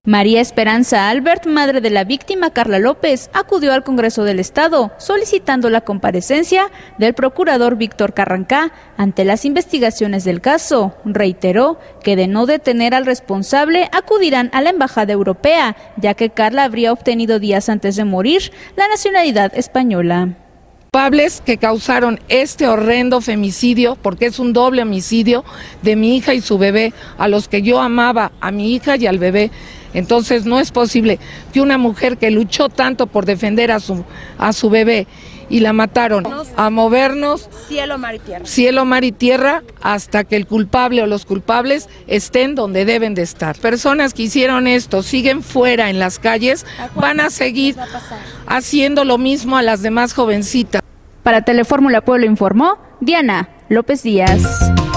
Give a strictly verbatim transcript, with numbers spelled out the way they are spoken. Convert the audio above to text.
María Esperanza Albert, madre de la víctima Carla López, acudió al Congreso del Estado solicitando la comparecencia del procurador Víctor Carrancá ante las investigaciones del caso. Reiteró que de no detener al responsable acudirán a la Embajada Europea, ya que Carla habría obtenido días antes de morir la nacionalidad española. Culpables que causaron este horrendo femicidio, porque es un doble homicidio de mi hija y su bebé, a los que yo amaba, a mi hija y al bebé. Entonces no es posible que una mujer que luchó tanto por defender a su, a su bebé y la mataron, a movernos cielo, mar y tierra. cielo, mar y tierra hasta que el culpable o los culpables estén donde deben de estar. Personas que hicieron esto siguen fuera en las calles, van a seguir haciendo lo mismo a las demás jovencitas. Para Telefórmula Pueblo informó Diana López Díaz.